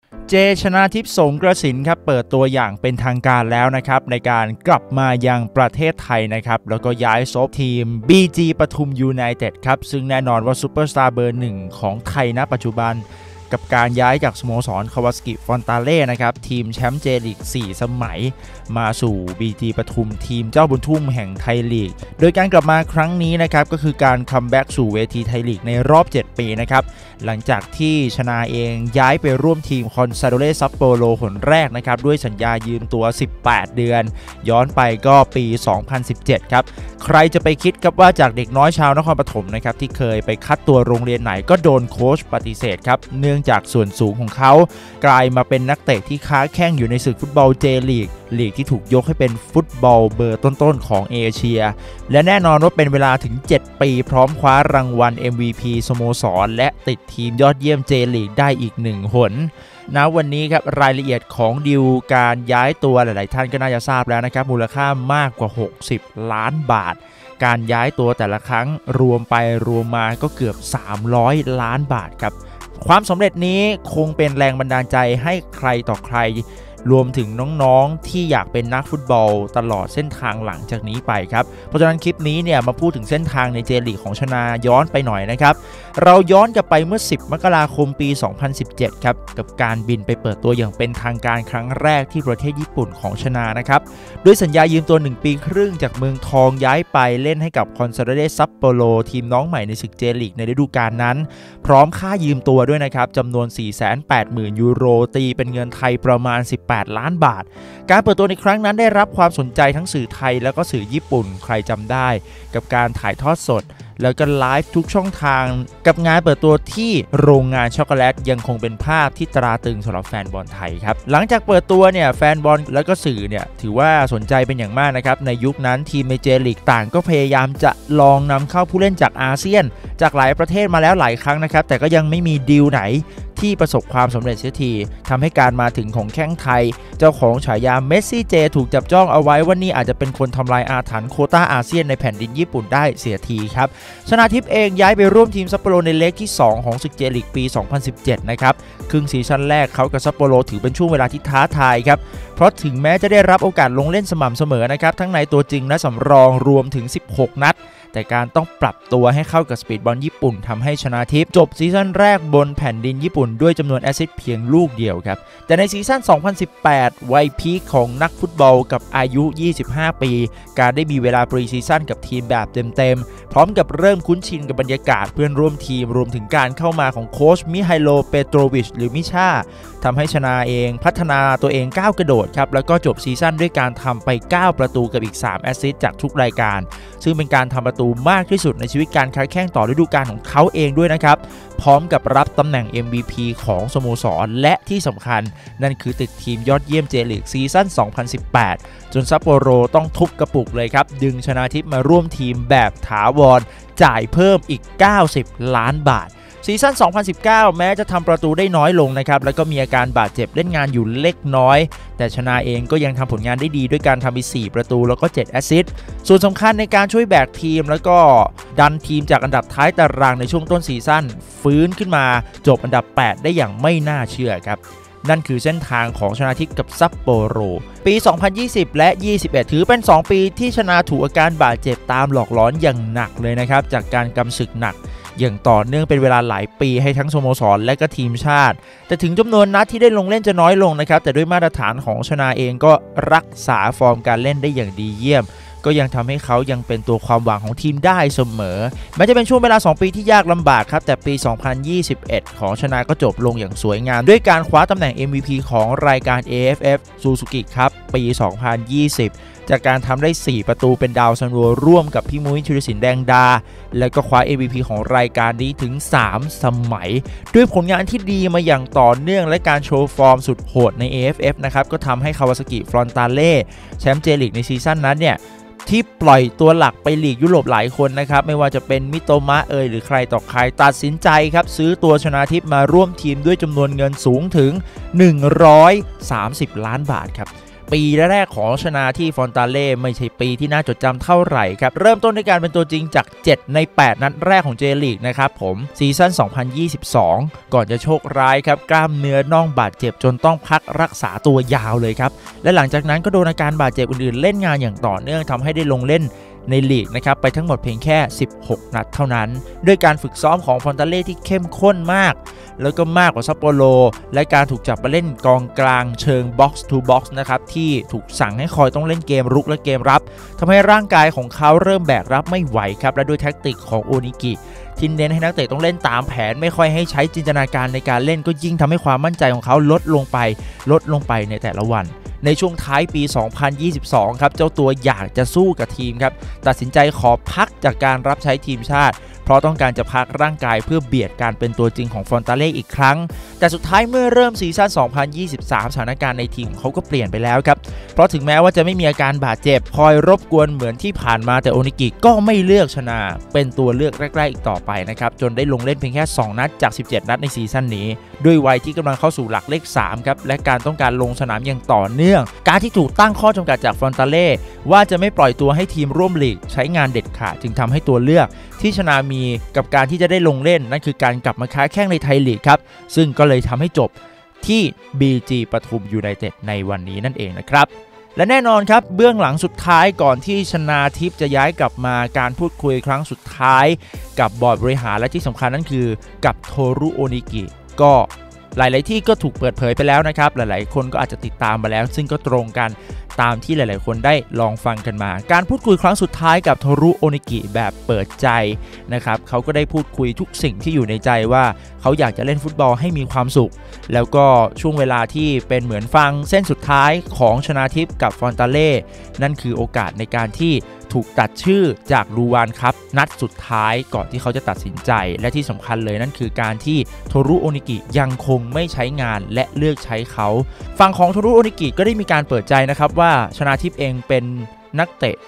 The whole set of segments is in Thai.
เจชนาทิพย์สงกระสินครับเปิดตัวอย่างเป็นทางการแล้วนะครับในการกลับมายังประเทศไทยนะครับแล้วก็ย้ายซบทีม BG ปทุมยูไนเต็ดครับซึ่งแน่นอนว่าซูเปอร์สตาร์เบอร์หนึ่งของไทยณปัจจุบันกับการย้ายจากสโมสรคาวาสกิฟอนตาเล่นะครับทีมแชมป์เจลีก4 สมัยมาสู่ BG ปทุมทีมเจ้าบุญทุ่มแห่งไทยลีกโดยการกลับมาครั้งนี้นะครับก็คือการคัมแบ็กสู่เวทีไทยลีกในรอบ7 ปีนะครับหลังจากที่ชนาเองย้ายไปร่วมทีมคอนซาโดเรซัปโปโรหนแรกนะครับด้วยสัญญายืมตัว18 เดือนย้อนไปก็ปี 2017 ครับใครจะไปคิดครับว่าจากเด็กน้อยชาวนครปฐมนะครับที่เคยไปคัดตัวโรงเรียนไหนก็โดนโค้ชปฏิเสธครับเนื่องจากส่วนสูงของเขากลายมาเป็นนักเตะที่ค้าแข้งอยู่ในศึกฟุตบอลเจลีกลีกที่ถูกยกให้เป็นฟุตบอลเบอร์ต้นๆของเอเชียและแน่นอนว่าเป็นเวลาถึง7 ปีพร้อมคว้ารางวัล MVP สโมสรและติดทีมยอดเยี่ยมเจลีกได้อีก1 หนณวันนี้ครับรายละเอียดของดีลการย้ายตัวหลายๆท่านก็น่าจะทราบแล้วนะครับมูลค่ามากกว่า60 ล้านบาทการย้ายตัวแต่ละครั้งรวมไปรวมมาก็เกือบ300 ล้านบาทครับความสำเร็จนี้คงเป็นแรงบันดาลใจให้ใครต่อใครรวมถึงน้องๆที่อยากเป็นนักฟุตบอลตลอดเส้นทางหลังจากนี้ไปครับเพราะฉะนั้นคลิปนี้เนี่ยมาพูดถึงเส้นทางในเจลีกของชนาย้อนไปหน่อยนะครับเราย้อนกลับไปเมื่อ10 มกราคมปี 2017 ครับกับการบินไปเปิดตัวอย่างเป็นทางการครั้งแรกที่ประเทศญี่ปุ่นของชนานะครับด้วยสัญญายืมตัว1 ปีครึ่งจากเมืองทองย้ายไปเล่นให้กับคอนซาโดเรซัปโปโรทีมน้องใหม่ในศึกเจลีกในฤดูกาลนั้นพร้อมค่ายืมตัวด้วยนะครับจำนวน 480,000 ยูโรตีเป็นเงินไทยประมาณ18 ล้านบาทการเปิดตัวในครั้งนั้นได้รับความสนใจทั้งสื่อไทยแล้วก็สื่อญี่ปุ่นใครจำได้กับการถ่ายทอดสดแล้วก็ไลฟ์ทุกช่องทางกับงานเปิดตัวที่โรงงานช็อกโกแลตยังคงเป็นภาพที่ตราตรึงสำหรับแฟนบอลไทยครับหลังจากเปิดตัวเนี่ยแฟนบอลแล้วก็สื่อเนี่ยถือว่าสนใจเป็นอย่างมากนะครับในยุคนั้นทีมในเจลีกต่างก็พยายามจะลองนำเข้าผู้เล่นจากอาเซียนจากหลายประเทศมาแล้วหลายครั้งนะครับแต่ก็ยังไม่มีดีลไหนที่ประสบความสำเร็จเสียทีทำให้การมาถึงของแข้งไทยเจ้าของฉายาเมสซี่เจถูกจับจ้องเอาไว้ว่านี่อาจจะเป็นคนทำลายอาถรรพ์โควต้าอาเซียนในแผ่นดินญี่ปุ่นได้เสียทีครับชนาทิพย์เองย้ายไปร่วมทีมซัปโปโรในเล็กที่2ของศึกเจลีกปี 2017 นะครับครึ่งซีซั่นแรกเขากับซัปโปโรถือเป็นช่วงเวลาที่ท้าทายครับเพราะถึงแม้จะได้รับโอกาสลงเล่นสม่ำเสมอนะครับทั้งในตัวจริงและสำรองรวมถึง16 นัดแต่การต้องปรับตัวให้เข้ากับสปีดบอลญี่ปุ่นทำให้ชนาทิพย์จบซีซั่นแรกบนแผ่นดินญี่ปุ่นด้วยจำนวนแอสซิสต์เพียงลูกเดียวครับแต่ในซีซั่น 2018 วัยพีคของนักฟุตบอลกับอายุ 25 ปีการได้มีเวลาปรีซีซั่นกับทีมแบบเต็มๆพร้อมกับเริ่มคุ้นชินกับบรรยากาศเพื่อนร่วมทีมรวมถึงการเข้ามาของโค้ชมิไฮโลเปโตรวิชหรือมิชาทำให้ชนาเองพัฒนาตัวเองก้าวกระโดดครับแล้วก็จบซีซั่นด้วยการทำไป9 ประตูกับอีก3 แอสซิสต์จากทุกรายการซึ่งเป็นการทำประตูมากที่สุดในชีวิตการค้าแข่งต่อฤดูกาลของเขาเองด้วยนะครับพร้อมกับรับตำแหน่ง MVP ของสโมสรและที่สำคัญนั่นคือติดทีมยอดเยี่ยมเจลีกซีซั่น 2018 จนซัปโปโรต้องทุบกระปุกเลยครับดึงชนาทิพย์มาร่วมทีมแบบถาวรจ่ายเพิ่มอีก90 ล้านบาทซีซั่น 2019 แม้จะทำประตูได้น้อยลงนะครับแล้วก็มีอาการบาดเจ็บเล่นงานอยู่เล็กน้อยแต่ชนาเองก็ยังทำผลงานได้ดีด้วยการทำไป4 ประตูแล้วก็7 แอสซิสต์ส่วนสำคัญในการช่วยแบกทีมแล้วก็ดันทีมจากอันดับท้ายตารางในช่วงต้นซีซั่นฟื้นขึ้นมาจบอันดับ8ได้อย่างไม่น่าเชื่อครับนั่นคือเส้นทางของชนาทิพย์กับซัปโปโรปี 2020 และ 21 ถือเป็น 2 ปีที่ชนาถูกอาการบาดเจ็บตามหลอกหลอนอย่างหนักเลยนะครับจากการกำศึกหนักอย่างต่อเนื่องเป็นเวลาหลายปีให้ทั้งสโมสรและก็ทีมชาติแต่ถึงจำนวนนัดที่ได้ลงเล่นจะน้อยลงนะครับแต่ด้วยมาตรฐานของชนาเองก็รักษาฟอร์มการเล่นได้อย่างดีเยี่ยมก็ยังทำให้เขายังเป็นตัวความหวังของทีมได้เสมอแม้จะเป็นช่วงเวลา2 ปีที่ยากลำบากครับแต่ปี 2021 ของชนาก็จบลงอย่างสวยงามด้วยการคว้าตำแหน่ง MVP ของรายการ AFF Suzuki Cup ปี 2020 จากการทำได้4 ประตูเป็นดาวซันโวร่วมกับพี่มุ้ยธีรศิลป์แดงดาและก็คว้า MVP ของรายการนี้ถึง3 สมัยด้วยผลงานที่ดีมาอย่างต่อเนื่องและการโชว์ฟอร์มสุดโหดใน AFF นะครับก็ทำให้คาวาซากิฟรอนตาเล่แชมป์เจลีกในซีซั่นนั้นเนี่ยที่ปล่อยตัวหลักไปลีกยุโรปหลายคนนะครับไม่ว่าจะเป็นมิโตมะหรือใครต่อใครตัดสินใจครับซื้อตัวชนาทิพย์มาร่วมทีมด้วยจำนวนเงินสูงถึง130 ล้านบาทครับปีแรกของชนาที่ฟอนตาเล่ไม่ใช่ปีที่น่าจดจำเท่าไหร่ครับเริ่มต้นด้วยการเป็นตัวจริงจาก7ใน8นัดแรกของเจลีกนะครับผมซีซั่น2022ก่อนจะโชคร้ายครับกล้ามเนื้อน่องบาดเจ็บจนต้องพักรักษาตัวยาวเลยครับและหลังจากนั้นก็โดนอาการบาดเจ็บอื่นๆเล่นงานอย่างต่อเนื่องทำให้ได้ลงเล่นในลีกนะครับไปทั้งหมดเพียงแค่16นัดเท่านั้นด้วยการฝึกซ้อมของฟอนตาเล่ที่เข้มข้นมากแล้วก็มากกว่าซัปโปโรและการถูกจับมาเล่นกองกลางเชิง box to box นะครับที่ถูกสั่งให้คอยต้องเล่นเกมรุกและเกมรับทำให้ร่างกายของเขาเริ่มแบกรับไม่ไหวครับและด้วยแท็กติกของโอนิกิที่เน้นให้นักเตะต้องเล่นตามแผนไม่ค่อยให้ใช้จินตนาการในการเล่นก็ยิ่งทำให้ความมั่นใจของเขาลดลงไปในแต่ละวันในช่วงท้ายปี 2022 ครับเจ้าตัวอยากจะสู้กับทีมครับตัดสินใจขอพักจากการรับใช้ทีมชาติเพราะต้องการจะพักร่างกายเพื่อเบียดการเป็นตัวจริงของฟอนตาเล่อีกครั้งแต่สุดท้ายเมื่อเริ่มซีซั่น 2023 สถานการณ์ในทีมเขาก็เปลี่ยนไปแล้วครับเพราะถึงแม้ว่าจะไม่มีอาการบาดเจ็บคอยรบกวนเหมือนที่ผ่านมาแต่โอนิกิก็ไม่เลือกชนะเป็นตัวเลือกแรกๆอีกต่อไปนะครับจนได้ลงเล่นเพียงแค่2นัดจาก17นัดในซีซั่นนี้ด้วยวัยที่กำลังเข้าสู่หลักเลข3ครับและการต้องการลงสนามอย่างต่อเนื่องการที่ถูกตั้งข้อจำกัดจากฟอนตาเล่ว่าจะไม่ปล่อยตัวให้ทีมร่วมลีกใช้งานเด็ดขาดจึงทำให้ตัวเลือกที่ชนามีกับการที่จะได้ลงเล่นนั่นคือการกลับมาค้าแข้งในไทยลีกครับซึ่งก็เลยทำให้จบที่ BG ปทุมยูไนเต็ดในวันนี้นั่นเองนะครับและแน่นอนครับเบื้องหลังสุดท้ายก่อนที่ชนาทิพย์จะย้ายกลับมาการพูดคุยครั้งสุดท้ายกับบอร์ดบริหารและที่สำคัญนั่นคือกับโทรุโอนิกิก็หลายๆที่ก็ถูกเปิดเผยไปแล้วนะครับหลายๆคนก็อาจจะติดตามมาแล้วซึ่งก็ตรงกันตามที่หลายๆคนได้ลองฟังกันมาการพูดคุยครั้งสุดท้ายกับโทรุโอนิกิแบบเปิดใจนะครับเขาก็ได้พูดคุยทุกสิ่งที่อยู่ในใจว่าเขาอยากจะเล่นฟุตบอลให้มีความสุขแล้วก็ช่วงเวลาที่เป็นเหมือนฟังเส้นสุดท้ายของชนาทิพย์กับฟอนตาเล่นั่นคือโอกาสในการที่ถูกตัดชื่อจากลูวานครับนัดสุดท้ายก่อนที่เขาจะตัดสินใจและที่สำคัญเลยนั่นคือการที่โทรุโอนิกิยังคงไม่ใช้งานและเลือกใช้เขาฝั่งของโทรุโอนิกิก็ได้มีการเปิดใจนะครับว่าชนาทิพย์เองเป็นนักเตะ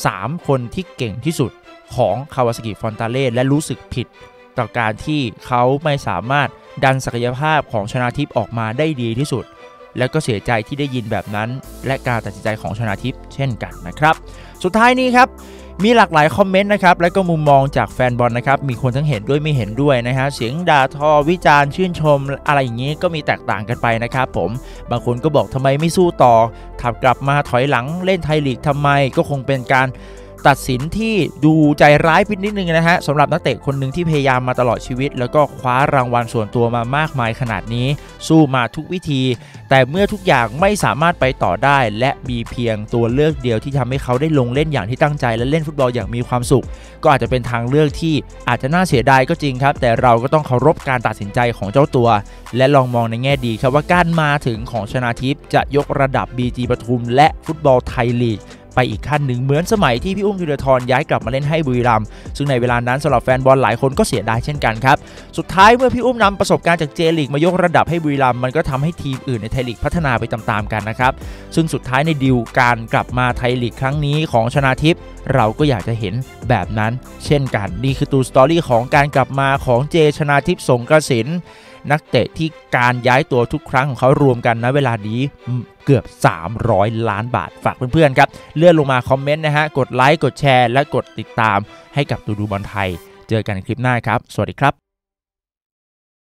3คนที่เก่งที่สุดของคาวาซากิฟอนตาเล่และรู้สึกผิดต่อการที่เขาไม่สามารถดันศักยภาพของชนาทิพย์ออกมาได้ดีที่สุดแล้วก็เสียใจที่ได้ยินแบบนั้นและการตัดสินใจของชนาทิพย์เช่นกันนะครับสุดท้ายนี้ครับมีหลากหลายคอมเมนต์นะครับและก็มุมมองจากแฟนบอลนะครับมีคนทั้งเห็นด้วยไม่เห็นด้วยนะฮะเสียงด่าทอวิจารณ์ชื่นชมอะไรอย่างนี้ก็มีแตกต่างกันไปนะครับผมบางคนก็บอกทำไมไม่สู้ต่อถับกลับมาถอยหลังเล่นไทยลีกทำไมก็คงเป็นการตัดสินที่ดูใจร้ายพินิดนึงนะฮะสำหรับนักเตะคนหนึ่งที่พยายามมาตลอดชีวิตแล้วก็คว้ารางวัลส่วนตัวมามากมายขนาดนี้สู้มาทุกวิธีแต่เมื่อทุกอย่างไม่สามารถไปต่อได้และมีเพียงตัวเลือกเดียวที่ทำให้เขาได้ลงเล่นอย่างที่ตั้งใจและเล่นฟุตบอลอย่างมีความสุขก็อาจจะเป็นทางเลือกที่อาจจะน่าเสียดายก็จริงครับแต่เราก็ต้องเคารพการตัดสินใจของเจ้าตัวและลองมองในแง่ดีครับว่าการมาถึงของชนาทิพย์จะยกระดับ BG ปทุมและฟุตบอลไทยลีกไปอีกขั้นหนึ่งเหมือนสมัยที่พี่อุ้มธีรทรย้ายกลับมาเล่นให้บุรีรัมย์ซึ่งในเวลานั้นสำหรับแฟนบอลหลายคนก็เสียดายเช่นกันครับสุดท้ายเมื่อพี่อุ้มนำประสบการณ์จากเจลีกมายกระดับให้บุรีรัมย์มันก็ทำให้ทีมอื่นในไทยลีกพัฒนาไปตามๆกันนะครับซึ่งสุดท้ายในดีลการกลับมาไทยลีกครั้งนี้ของชนาทิพย์เราก็อยากจะเห็นแบบนั้นเช่นกันนี่คือตัวสตอรี่ของการกลับมาของเจชนาทิพย์สงกสินนักเตะที่การย้ายตัวทุกครั้งของเขารวมกันณเวลานี้เกือบ300 ล้านบาทฝากเพื่อนๆครับเลื่อนลงมาคอมเมนต์นะฮะกดไลค์กดแชร์และกดติดตามให้กับดูบอลไทยเจอกันในคลิปหน้าครับสวัสดีครับ